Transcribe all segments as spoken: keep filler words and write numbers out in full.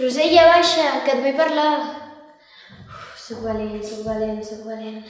Rosella, baixa, que et vull parlar. Soc valent, soc valent, soc valent.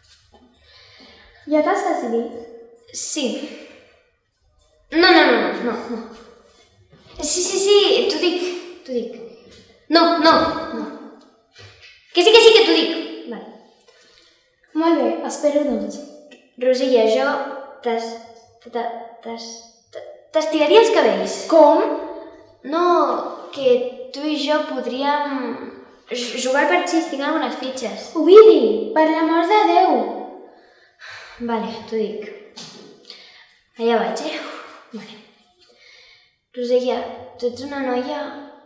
Ja t'has decidit? Sí. No, no, no, no, no. Sí, sí, sí, t'ho dic, t'ho dic. No, no, no. Que sí, que sí, que t'ho dic. Vale. Molt bé, espero doncs. Rosella, jo t'has... t'has... t'estiraria els cabells. Com? No, que tu i jo podríem jugar al parxís, tinc algunes fitxes. Ovidi, per l'amor de Déu. Vale, t'ho dic. Allà vaig, eh? Vale. Rosella, tu ets una noia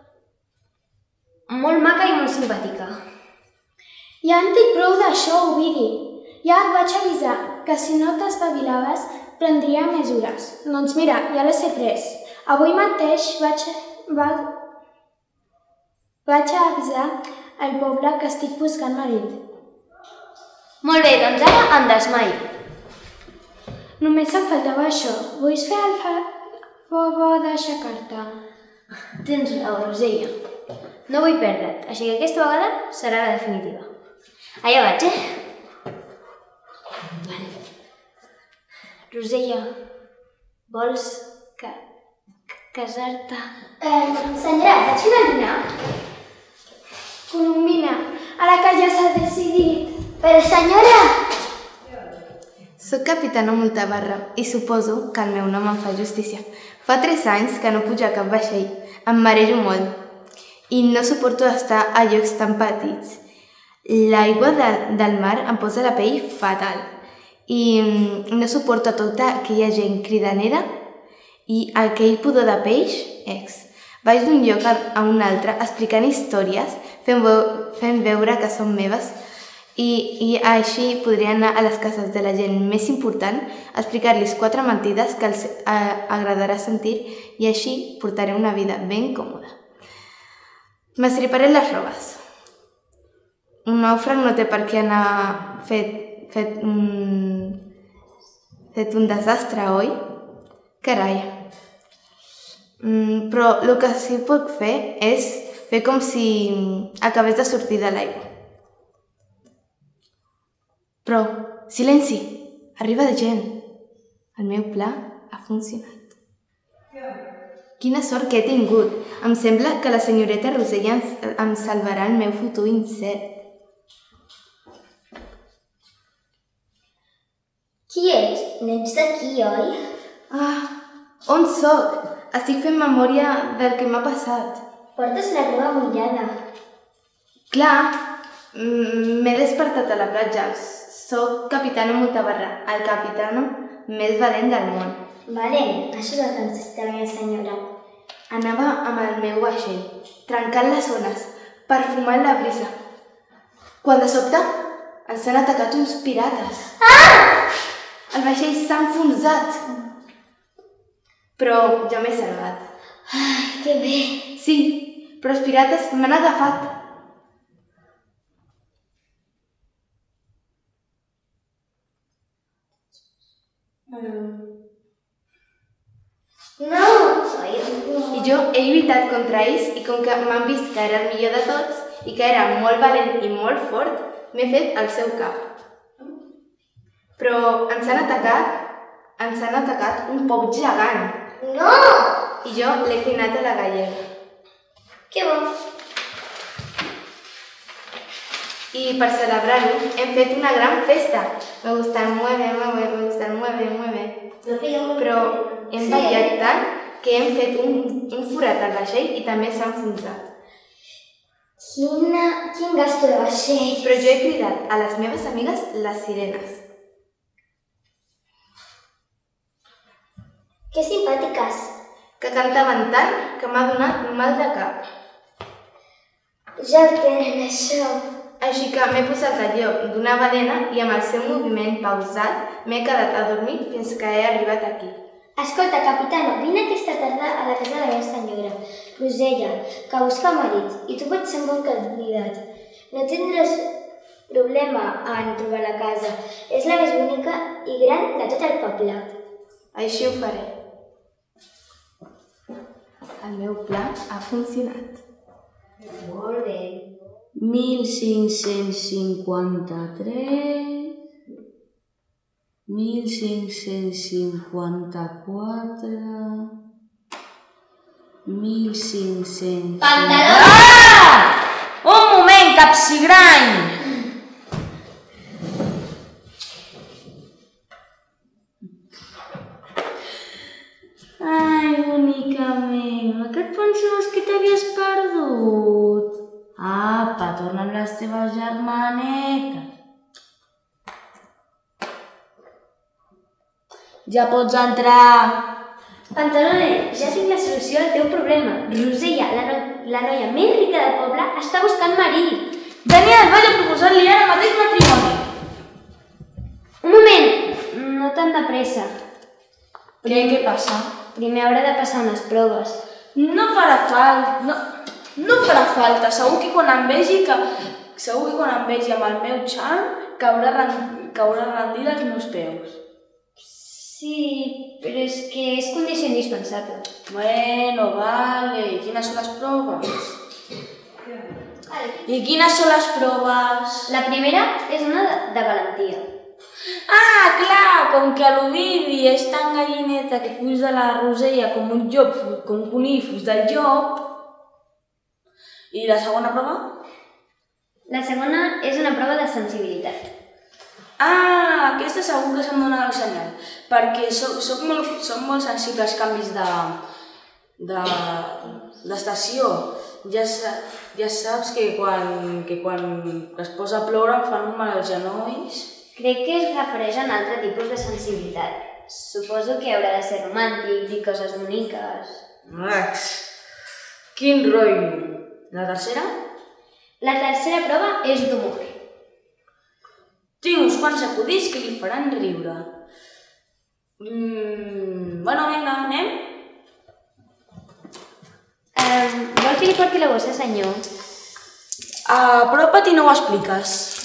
molt maca i molt simpàtica. Ja en dic prou d'això, Ovidi. Ja et vaig avisar que si no t'espavilaves prendria mesures. Doncs mira, ja les he pres. Avui mateix vaig, va, vaig a avisar al poble que estic buscant marit. Molt bé, doncs ara em desmaio. Només em faltava això. Vull fer el favor d'aixecar-te. Tens raó, Rosella. No vull perdre't, així que aquesta vegada serà la definitiva. Allà vaig, eh? Vale. Rosella, vols que... casar-te? Eh, senyora, vaig anar a dinar? Colombina, ara que ja s'ha decidit. Però senyora... Soc capitana Moltabarra i suposo que el meu nom em fa justícia. Fa tres anys que no pujo a cap vaixell. Em marejo molt i no suporto estar a llocs tan petits. L'aigua de, del mar em posa la pell fatal i no suporto tota aquella gent cridanera i aquell pudor de peix, ex. Vaig d'un lloc a un altre explicant històries, fent, veu fent veure que són meves i, i així podria anar a les cases de la gent més important, explicar-los quatre mentides que els eh, agradarà sentir i així portaré una vida ben còmoda. M'estriparé les robes. Un nàufrag no té per què anar fet, fet, un, fet un desastre, oi? Carai. Mm, però el que sí puc fer és fer com si acabés de sortir de l'aigua. Però, silenci! Arriba de gent. El meu pla ha funcionat. Quina sort que he tingut! Em sembla que la senyoreta Rosella em salvarà el meu futur incert. Qui ets? N'ets d'aquí, oi? Ah, on sóc? Estic fent memòria del que m'ha passat. Portes la roba mullada. Clar, m'he despertat a la platja. Soc capitana Moltabarra, el capitano més valent del món. Valent, això és el que necessita la meva senyora. Anava amb el meu vaixell, trencant les ones, perfumant la brisa. Quan de sobte ens han atacat uns pirates. Ah! El vaixell s'ha enfonsat. Però ja m'he salvat. Ai, que bé. Sí, però els pirates m'han agafat. No! I jo he lluitat contra ells i com que m'han vist que era el millor de tots i que era molt valent i molt fort, m'he fet al seu cap. Però ens han atacat, ens han atacat un pop gegant. No! I jo l'he cuinat a la gallega. Que bo! I per celebrar-ho hem fet una gran festa. Me gusta el mueve, mueve, me gusta el mueve, mueve. Però hem ballat tant que hem fet un, un forat al vaixell i també s'ha enfonsat. Quina... quin gasto de vaixell! Però jo he cridat a les meves amigues les sirenes. Que simpàtiques! Que cantaven tant que m'ha donat mal de cap. Ja ho tenen, això. Així que m'he posat al lloc d'una balena i amb el seu moviment pausat m'he quedat a dormir fins que he arribat aquí. Escolta, capitano, vine aquesta tarda a la casa de la meva senyora, Rosella, que busca marit, i tu pots ser un bon candidat. No tindràs problema en trobar la casa. És la més bonica i gran de tot el poble. Així ho faré. El meu pla ha funcionat. Molt bé. mil cinc-cents cinquanta-tres, mil cinc-cents cinquanta-quatre, mil cinc-cents... Pantaló! Ah! Un moment, capsigrany! Ai, bonica meva, que et pensaves que t'havies perdut? Apa, torna amb les teves germanetes. Ja pots entrar. Pantalone, ja tinc la solució al teu problema. Rosella, la, no la noia més rica del poble, està buscant marit. Daniel, vaig a proposar-li ara mateix matrimoni. Un moment, no tan de pressa. Què, què passa? Primer haurà de passar unes proves. No farà falta, no, no farà falta. Segur que quan em vegi, que, segur que quan em vegi amb el meu xan, caurà, caurà rendida als meus peus. Sí, però és que és condició indispensable. Bueno, vale. I quines són les proves? I quines són les proves? La primera és una de, de valentia. Ah, clar, com que l'Ovidi és tan gallineta que fuig de la Rosella com un llop, com un conill fuig del llop. I la segona prova? La segona és una prova de sensibilitat. Ah, aquesta segur que se'm dona el senyal, perquè soc, soc, molt, soc molt sensible als canvis de d'estació. Ja, ja saps que quan, que quan es posa a ploure em fan un mal als genolls. Crec que es refereix a un altre tipus de sensibilitat. Suposo que haurà de ser romàntic, dir coses boniques... Ax, quin rotllo. La tercera? La tercera prova és d'humor. Tinc uns quants acudits que li faran riure. Mm, bueno, vinga, anem? Um, vol que li porti la bossa, senyor? Apropa't i no ho expliques.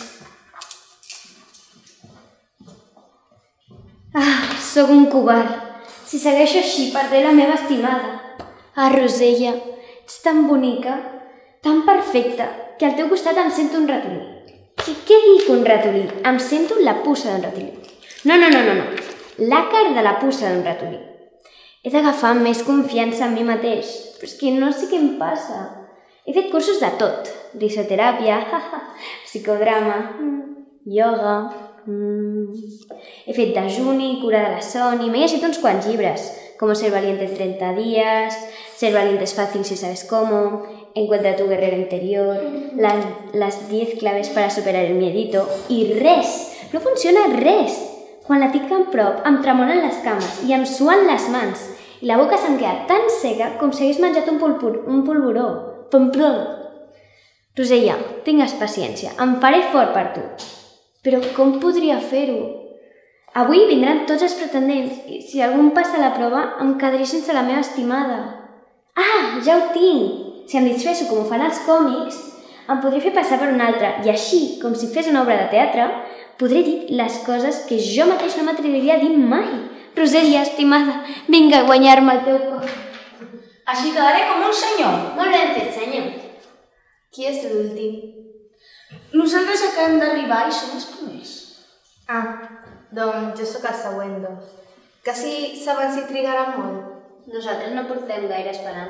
Ah, sóc un covard. Si segueixo així, perdré la meva estimada. Ah, Rosella, ets tan bonica, tan perfecta, que al teu costat em sento un ratolí. Què, què dic un ratolí? Em sento la puça d'un ratolí. No, no, no, no, no. L'àcar de la puça d'un ratolí. He d'agafar més confiança en mi mateix, però és que no sé què em passa. He fet cursos de tot. Risoteràpia, psicodrama, ioga... Mm. He fet dejuni, cura de la son i m'he llegit uns quants llibres, com Ser valiente en treinta días, Ser valiente es fácil si sabes cómo, Encuentra tu guerrero interior, las, las diez claves para superar el miedito i res, no funciona res. Quan la tinc en prop em tremolen les cames i em suen les mans i la boca se'm queda tan seca com si hagués menjat un, pulpur, un polvoró. Pom-plom. Rosella, tingues paciència, em faré fort per tu. Però com podria fer-ho? Avui vindran tots els pretendents i si algun passa la prova em quedaré sense la meva estimada. Ah, ja ho tinc! Si em disfresso com ho fan els còmics, em podré fer passar per un altre i així, com si fes una obra de teatre, podré dir les coses que jo mateix no m'atreviria a dir mai. Rosella, estimada, vinga a guanyar-me el teu cor. Així quedaré com un senyor. Molt ben fet, senyor. Qui és l'últim? Nosaltres acabem d'arribar i som els primers. Ah, doncs jo sóc el següent, doncs. Que si saben si trigaran molt? Nosaltres no portem gaire esperant.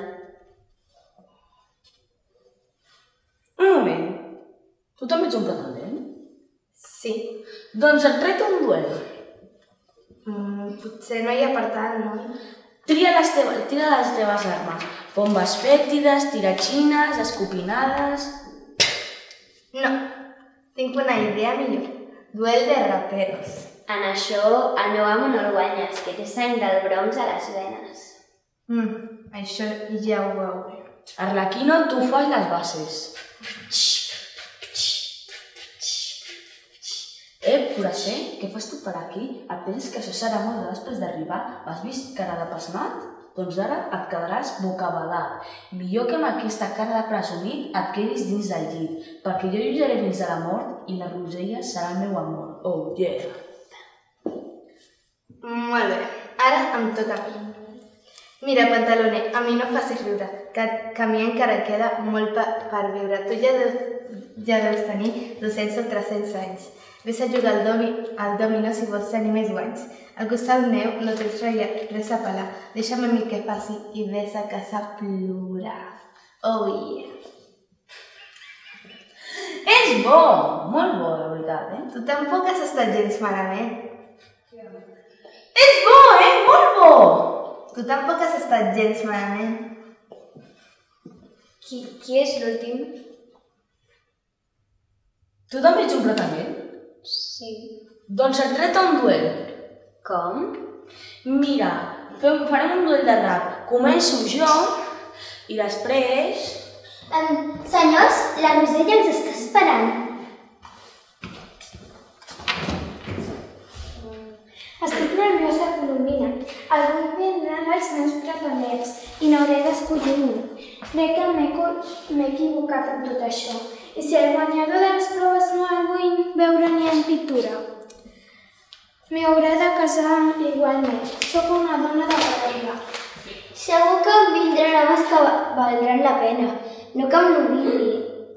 Un moment. Tu també ets un pretendent? Sí. Doncs et reto un duel. Mm, potser no hi ha per tant, no? Tria les teves, tira les teves armes. Bombes fèctides, tiratxines, escopinades... No, tinc una idea millor. Duel de raperos. En això, el meu amo no el guanyes, que té sang del Bronx a les venes. Mm, això ja ho veuré. Arlequino, tu fas les bases. Eh, Furacer, què fas tu per aquí? Et penses que això serà molt de després d'arribar? M'has vist cara de pasmat? Doncs ara et quedaràs bocabadat. Millor que amb aquesta cara de presumit et quedis dins del llit, perquè jo lluitaré fins a la mort i la Rosella serà el meu amor. Oh, yeah! Molt bé, ara em toca a mi. Mira, Pantalone, a mi no facis riure, que, que a mi encara queda molt per, per viure. Tu ja deus, ja deus tenir dos-cents o tres-cents anys. Ves a jugar al, domi, al domino si vols tenir més guanys. Al costat meu no tens res a pelar. Deixa'm a mi que faci i ves a casa a plorar. Oh, yeah. És bo! Molt bo, de veritat, eh? Tu tampoc has estat gens malament. És bo, eh? Molt bo! Tu tampoc has estat gens malament. Qui, qui és l'últim? Tu també ets un pretendent? Sí. Doncs et reto un duel. Com? Mira, fem, farem un duel de rap. Començo jo i després... Um, senyors, la Rosella ens està esperant. Estic nerviosa, Colombina. Avui vindran els meus pretendents i n'hauré d'escollir un. Crec que m'he equivocat en tot això. I si el guanyador de les proves no el vull veure ni en pintura, m'hi hauré de casar igualment. Soc una dona de paraula. Segur que vindran homes que valdran la pena, no que em l'oblidi.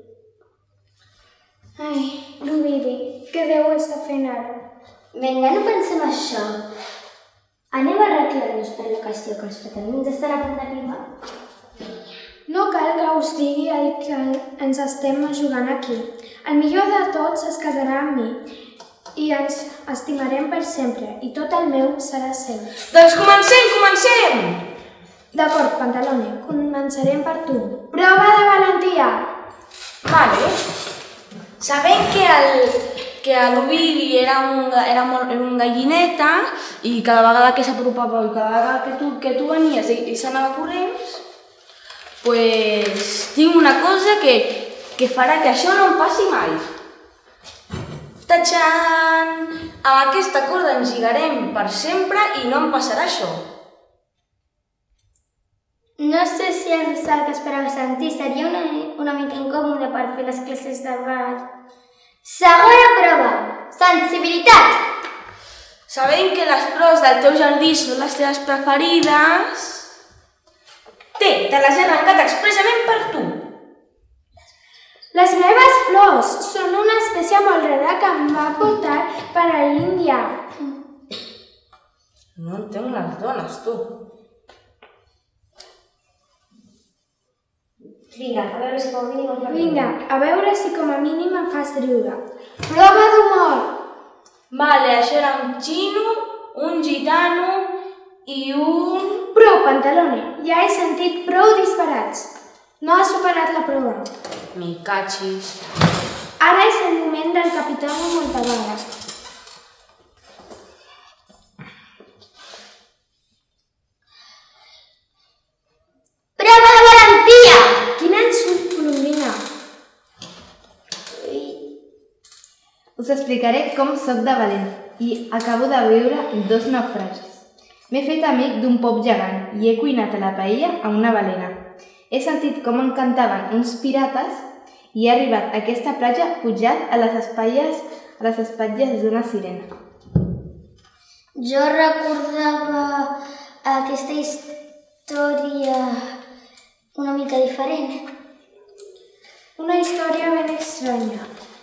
Ai, l'Ovidi, què deu estar fent ara? Vinga, no pensem això. Anem a arreglar-nos per l'ocasió, que els pretendents estan a punt d'arribar. No cal que us digui el que ens estem jugant aquí. El millor de tots es casarà amb mi i ens estimarem per sempre i tot el meu serà seu. Doncs comencem, comencem! D'acord, Pantalone, començarem per tu. Prova de valentia! Vale. Sabent que el... que l'Ovidi era, un, era, molt, era un gallineta i cada vegada que s'apropava i cada vegada que tu, que tu venies i, i s'anava corrents, pues, tinc una cosa que, que farà que això no em passi mai. Tachan! Amb aquesta corda ens lligarem per sempre i no em passarà això. No sé si és el que esperava sentir, seria una, una mica incòmode per fer les classes de ball. Segona prova, sensibilitat. Sabent que les flors del teu jardí són les teves preferides, té, te les he arrencat expressament per tu. Les meves flors són una espècie molt rara que em va portar per a l'Índia. No entenc les dones, tu. Vinga, a veure si com a mínim em fa Vinga, a veure si com a mínim em fas riure. Prova d'humor! Vale, això era un xino, un gitano i un... Prou, Pantalone, ja he sentit prou disparats. No has superat la prova. Mi cachis. Ara és el moment del capità Montavara. Prova de valentia! Quin ensurt, Colombina! Us explicaré com soc de valent i acabo de viure dos naufragis. M'he fet amic d'un pop gegant i he cuinat a la paella a una balena. He sentit com em cantaven uns pirates i he arribat a aquesta platja pujat a les espatlles, a les espatlles d'una sirena. Jo recordava aquesta història una mica diferent. Una història ben estranya.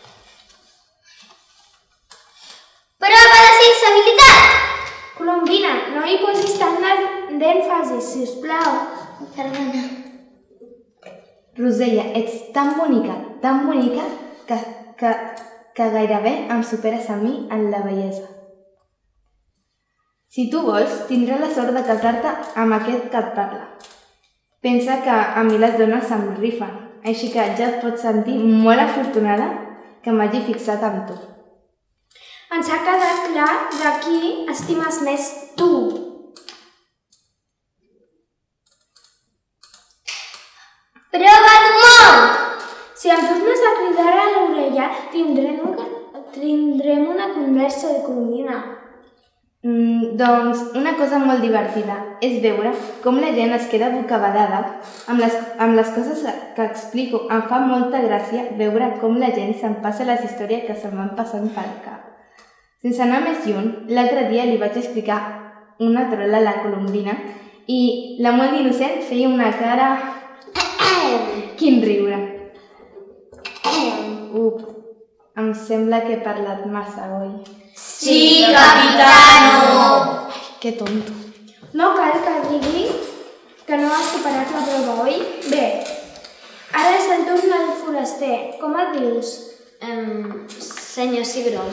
Prova de sensibilitat! Colombina, no hi posis tant d'èmfasi, sisplau. Perdona. Rosella, ets tan bonica, tan bonica, que, que, que gairebé em superes a mi en la bellesa. Si tu vols, tindràs la sort de casar-te amb aquest que et parla. Pensa que a mi les dones se'm rifen, així que ja et pots sentir molt afortunada que m'hagi fixat amb tu. Ens ha quedat clar de qui estimes més tu. Prova d'humor! Si em tornes a cridar a l'orella, tindrem, tindrem una conversa de Colombina. Mm, doncs una cosa molt divertida és veure com la gent es queda bocabadada amb les, amb les coses que explico. Em fa molta gràcia veure com la gent se'n passa les històries que se'm van passant pel cap. Sense anar més lluny, l'altre dia li vaig explicar una trola a la Colombina i la molt innocent feia una cara... Quin riure. Up, em sembla que he parlat massa, oi? Sí, capitano! Ai, que tonto. No cal que digui que no has superat la prova, oi? Bé, ara és el torn del foraster. Com et dius? Um, senyor Cigró.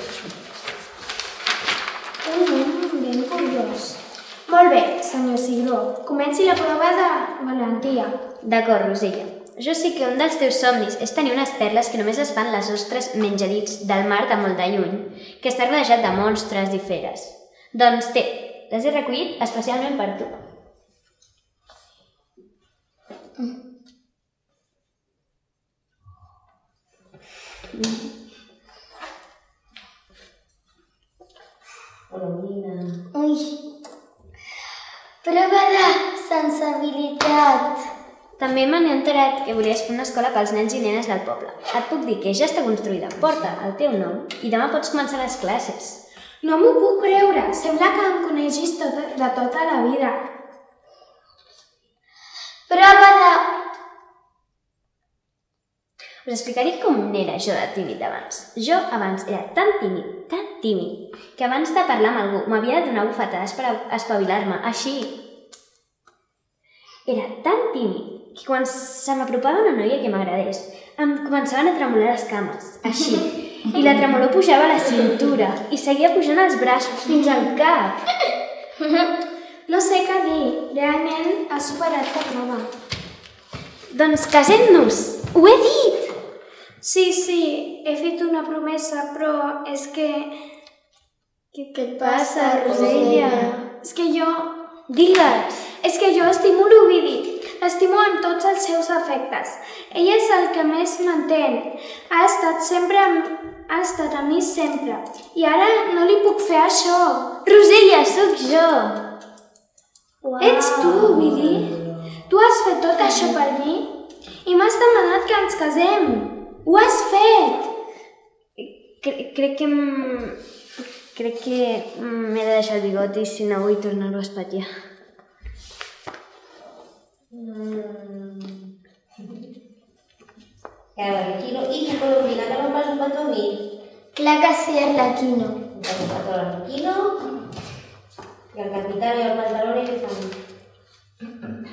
Un nom ben curiós. Molt bé, senyor Cigró. Comenci la prova de valentia. D'acord, Rosella. Jo sé que un dels teus somnis és tenir unes perles que només es fan les ostres menjadits del mar de molt de lluny, que està rodejat de monstres i feres. Doncs té, les he recollit especialment per tu. Ui, prova de sensibilitat. També me n'he enterat que volies fer una escola pels nens i nenes del poble. Et puc dir que ja està construïda. Porta el teu nom i demà pots començar les classes. No m'ho puc creure. Sembla que em coneixis tot, de tota la vida. Prova de... Us explicaré com n'era jo de tímid abans. Jo abans era tan tímid, tan tímid, que abans de parlar amb algú m'havia de donar bufetades per espavilar-me. Així... Era tan tímid que quan se m'apropava una noia que m'agradés, em començaven a tremolar les cames, així. I la tremolor pujava a la cintura i seguia pujant els braços fins al cap. No sé què dir. Realment has superat la prova. Doncs casem-nos! Ho he dit! Sí, sí, he fet una promesa, però és que... Què et passa, Rosella? És que jo... Digues! És que jo estimo l'Ovidi. L'estimo en tots els seus efectes. Ell és el que més m'entén. Ha estat sempre amb... ha estat a mi sempre. I ara no li puc fer això. Rosella, sóc jo! Wow. Ets tu, Ovidi? Tu has fet tot això per mi? I m'has demanat que ens casem. Ho has fet! Cre crec que... m... crec que m'he de deixar el bigot i si no vull tornar-ho a espatllar. Arlequino, ¿y qué Colombina que no pasa un pato mil? Clar que sí, Arlequino. Un pato Arlequino y al capitán y al pantalón y el fan.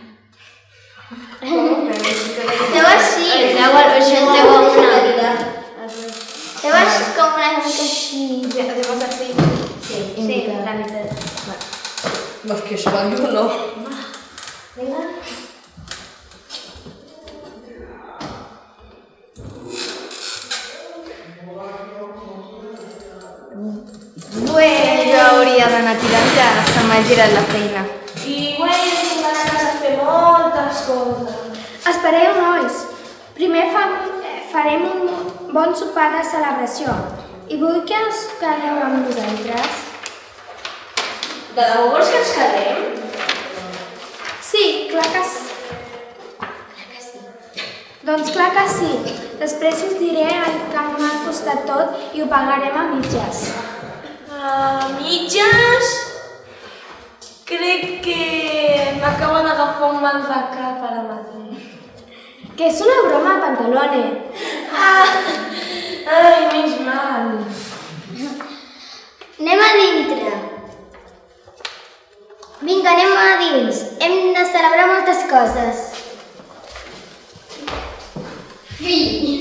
Te vas sí, igual ho sento una. Te vas com una mica així. Hacemos así. Sí, sí, la meitat. Pues que se va uno. Venga. Bueno, jo hauria d'anar tirant ja, se m'ha girat la feina. I bueno, tinc ganes de fer moltes coses. Espereu, nois. Primer fa, eh, farem un bon sopar de celebració. I vull que us quedeu amb vosaltres. De debò vols que ens quedem? Sí, clar que sí. Doncs clar que sí. Després us diré el que m'ha costat tot i ho pagarem a mitges. A mitges? Crec que m'acaba d'agafar un mal de cap ara mateix. Que és una broma, Pantalone. Ah! Ai, més mal. Anem a dintre. Vinga, anem a dins. Hem de celebrar moltes coses. Fi!